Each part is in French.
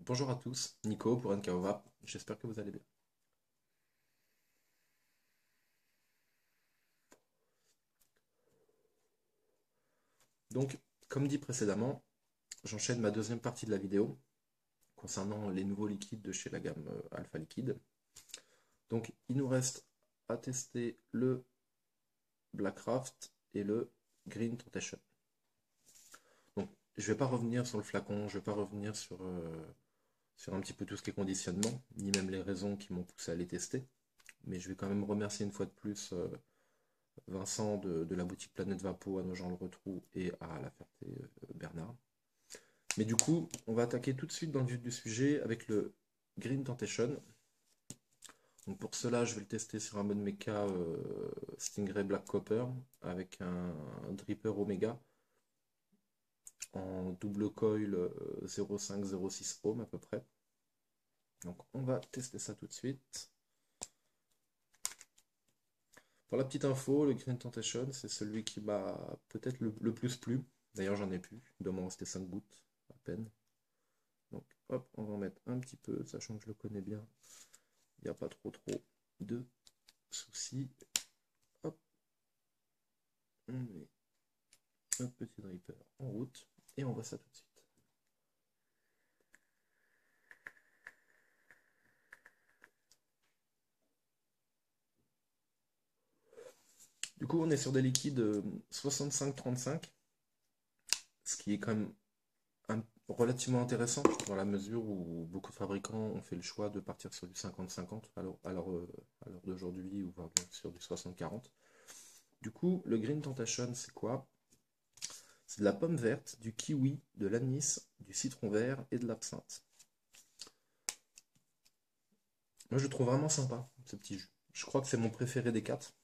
Bonjour à tous, Nico pour NKOVA, j'espère que vous allez bien. Donc, comme dit précédemment, j'enchaîne ma deuxième partie de la vidéo concernant les nouveaux liquides de chez la gamme Alpha Liquide. Donc, il nous reste à tester le Blackcraft et le Green Temptation. Donc, je ne vais pas revenir sur le flacon, je ne vais pas revenir sur un petit peu tout ce qui est conditionnement, ni même les raisons qui m'ont poussé à les tester. Mais je vais quand même remercier une fois de plus Vincent de la boutique Planète Vapo à Nogent-le-Rotrou et à La Ferté-Bernard. Mais du coup, on va attaquer tout de suite dans le vif du sujet avec le Green Temptation. Donc pour cela, je vais le tester sur un mode mecha Stingray Black Copper avec un dripper Omega en double coil 0,5-0,6 ohm à peu près. Donc on va tester ça tout de suite. Pour la petite info, le Green Temptation, c'est celui qui m'a peut-être le plus plu. D'ailleurs, j'en ai plus. Il doit m'en rester 5 gouttes à peine. Donc hop, on va en mettre un petit peu, sachant que je le connais bien. Il n'y a pas trop de soucis. Hop, on met un petit dripper en route et on voit ça tout de suite. Du coup, on est sur des liquides 65-35, ce qui est quand même relativement intéressant dans la mesure où beaucoup de fabricants ont fait le choix de partir sur du 50-50 à l'heure d'aujourd'hui ou voire bien sur du 60-40. Du coup, le Green Temptation, c'est quoi? C'est de la pomme verte, du kiwi, de l'anis, du citron vert et de l'absinthe. Moi, je le trouve vraiment sympa, ce petit jus. Je crois que c'est mon préféré des quatre.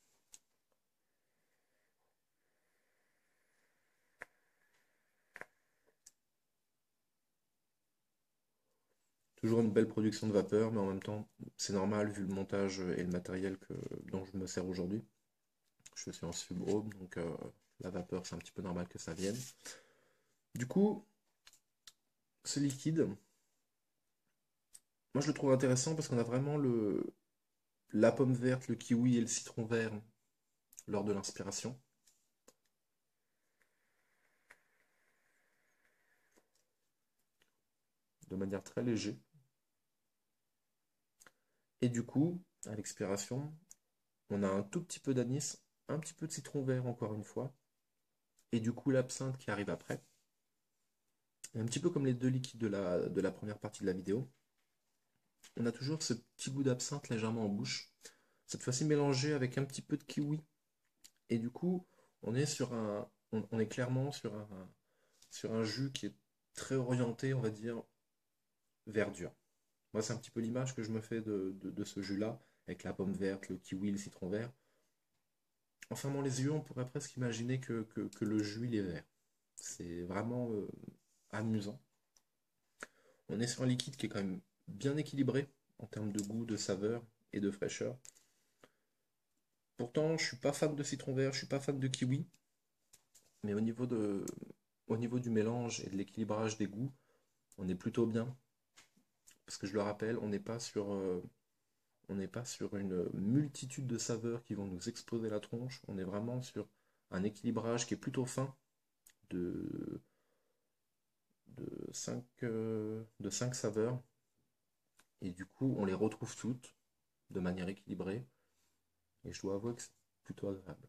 Toujours une belle production de vapeur, mais en même temps, c'est normal vu le montage et le matériel dont je me sers aujourd'hui. Je suis en subrome, donc la vapeur, c'est un petit peu normal que ça vienne. Du coup, ce liquide, moi je le trouve intéressant parce qu'on a vraiment la pomme verte, le kiwi et le citron vert lors de l'inspiration. De manière très légère. Et du coup, à l'expiration, on a un tout petit peu d'anis, un petit peu de citron vert encore une fois, et du coup l'absinthe qui arrive après. Et un petit peu comme les deux liquides de la première partie de la vidéo, on a toujours ce petit goût d'absinthe légèrement en bouche, cette fois-ci mélangé avec un petit peu de kiwi. Et du coup, on est clairement sur un jus qui est très orienté, on va dire, verdure. Moi, c'est un petit peu l'image que je me fais de ce jus-là, avec la pomme verte, le kiwi, le citron vert. En fermant les yeux, on pourrait presque imaginer que le jus, il est vert. C'est vraiment amusant. On est sur un liquide qui est quand même bien équilibré en termes de goût, de saveur et de fraîcheur. Pourtant, je suis pas fan de citron vert, je suis pas fan de kiwi, mais au niveau du mélange et de l'équilibrage des goûts, on est plutôt bien. Parce que je le rappelle, on n'est pas sur une multitude de saveurs qui vont nous exploser la tronche. On est vraiment sur un équilibrage qui est plutôt fin de, de cinq saveurs. Et du coup, on les retrouve toutes de manière équilibrée. Et je dois avouer que c'est plutôt agréable.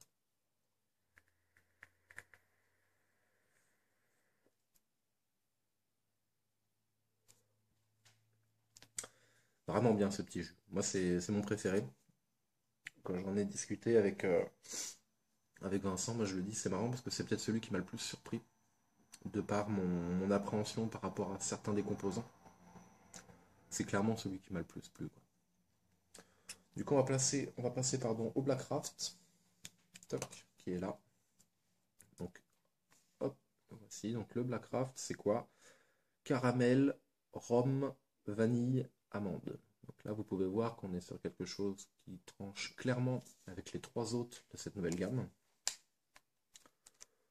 Vraiment bien ce petit jus. Moi, c'est mon préféré. Quand j'en ai discuté avec Vincent, moi je le dis, c'est marrant parce que c'est peut-être celui qui m'a le plus surpris de par mon appréhension par rapport à certains des composants. C'est clairement celui qui m'a le plus plu, quoi. Du coup, on va passer pardon, au Blackcraft, toc, qui est là. Donc, hop, voici. Donc, le Blackcraft, c'est quoi? Caramel, rhum, vanille, amande. Donc là, vous pouvez voir qu'on est sur quelque chose qui tranche clairement avec les trois autres de cette nouvelle gamme.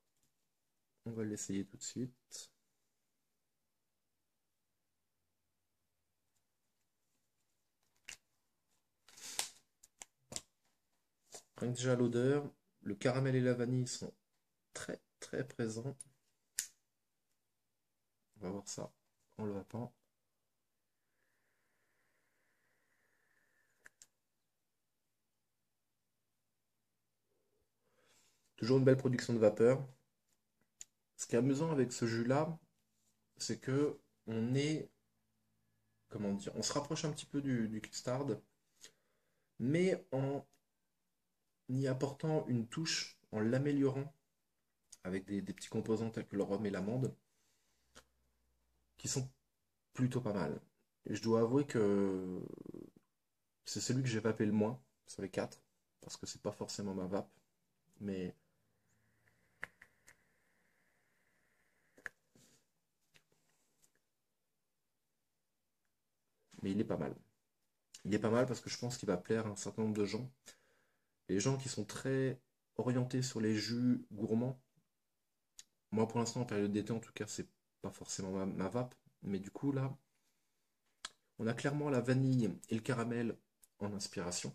On va l'essayer tout de suite. Rien que déjà l'odeur, le caramel et la vanille sont très très présents. On va voir ça en le vapant. Toujours une belle production de vapeur. Ce qui est amusant avec ce jus-là, c'est que on est, comment dire, on se rapproche un petit peu du custard, mais en y apportant une touche, en l'améliorant avec des petits composants tels que le rhum et l'amande, qui sont plutôt pas mal. Et je dois avouer que c'est celui que j'ai vapé le moins sur les quatre, parce que c'est pas forcément ma vape, mais, mais il est pas mal. Il est pas mal parce que je pense qu'il va plaire à un certain nombre de gens. Et les gens qui sont très orientés sur les jus gourmands, moi pour l'instant en période d'été en tout cas, c'est pas forcément ma vape, mais du coup là, on a clairement la vanille et le caramel en inspiration.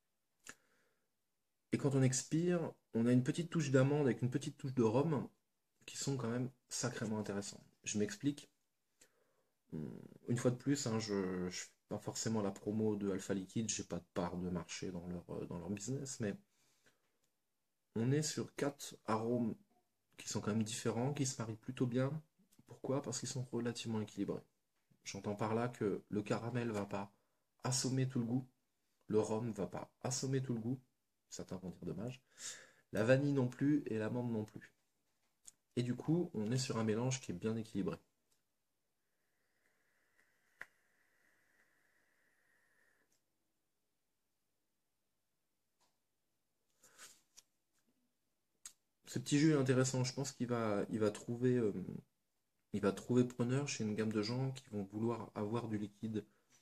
Et quand on expire, on a une petite touche d'amande avec une petite touche de rhum qui sont quand même sacrément intéressants. Je m'explique. Une fois de plus, hein, je ne fais pas forcément la promo de Alpha Liquide, j'ai pas de part de marché dans leur business, mais on est sur quatre arômes qui sont quand même différents, qui se marient plutôt bien. Pourquoi? Parce qu'ils sont relativement équilibrés. J'entends par là que le caramel va pas assommer tout le goût, le rhum va pas assommer tout le goût, certains vont dire dommage, la vanille non plus et l'amande non plus. Et du coup, on est sur un mélange qui est bien équilibré. Ce petit jus est intéressant, je pense il va trouver preneur chez une gamme de gens qui vont vouloir avoir du liquide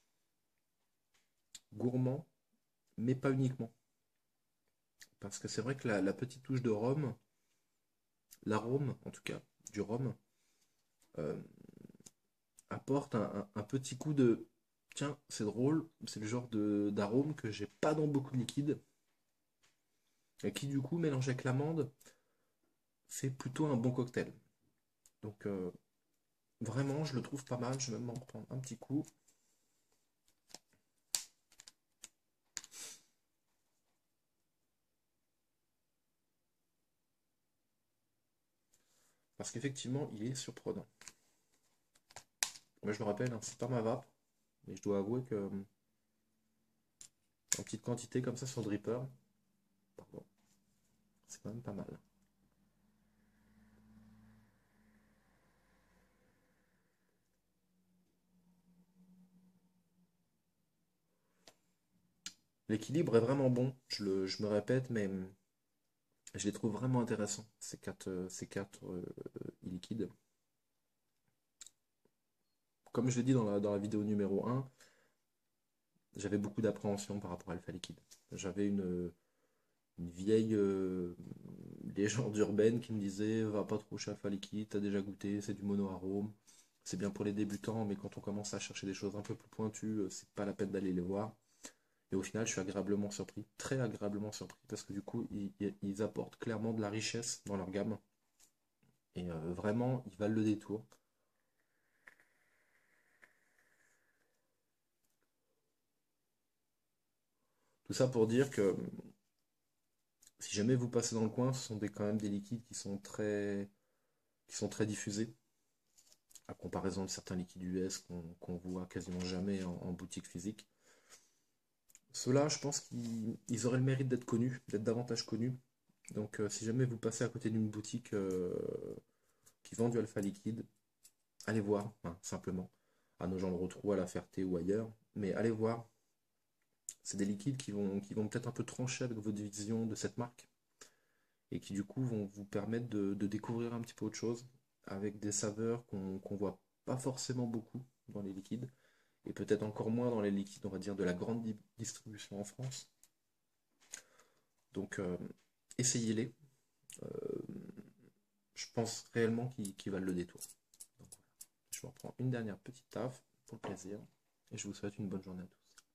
gourmand, mais pas uniquement. Parce que c'est vrai que la petite touche de rhum, l'arôme en tout cas, du rhum, euh, apporte un petit coup de tiens, c'est drôle, c'est le genre d'arôme que j'ai pas dans beaucoup de liquide, et qui du coup, mélangé avec l'amande, fait plutôt un bon cocktail. Donc vraiment, je le trouve pas mal, je vais même en reprendre un petit coup. Parce qu'effectivement, il est surprenant. Moi, je le rappelle, hein, c'est pas ma vape, mais je dois avouer que en petite quantité comme ça sur le dripper, pardon, c'est quand même pas mal. L'équilibre est vraiment bon, je me répète, mais je les trouve vraiment intéressants, ces quatre e-liquides. Comme je l'ai dit dans la vidéo numéro un, j'avais beaucoup d'appréhension par rapport à Alpha Liquide. J'avais une vieille légende urbaine qui me disait va pas trop chez Alpha Liquide, t'as déjà goûté, c'est du mono-arôme, c'est bien pour les débutants, mais quand on commence à chercher des choses un peu plus pointues, c'est pas la peine d'aller les voir. Et au final, je suis agréablement surpris, très agréablement surpris, parce que du coup, ils apportent clairement de la richesse dans leur gamme. Et vraiment, ils valent le détour. Tout ça pour dire que si jamais vous passez dans le coin, ce sont quand même des liquides qui sont très diffusés, à comparaison de certains liquides US qu'on voit quasiment jamais en boutique physique. Ceux-là, je pense qu'ils auraient le mérite d'être connus, d'être davantage connus. Donc si jamais vous passez à côté d'une boutique qui vend du alpha liquide, allez voir, hein, simplement. À Nogent-le-Rotrou, à La Ferté ou ailleurs. Mais allez voir, c'est des liquides qui vont peut-être un peu trancher avec votre vision de cette marque et qui du coup vont vous permettre de découvrir un petit peu autre chose avec des saveurs qu'on voit pas forcément beaucoup dans les liquides et peut-être encore moins dans les liquides, on va dire, de la grande distribution en France. Donc essayez-les. Euh, je pense réellement qu'ils valent le détour. Donc, voilà. Je vous reprends une dernière petite taf pour le plaisir et je vous souhaite une bonne journée à tous.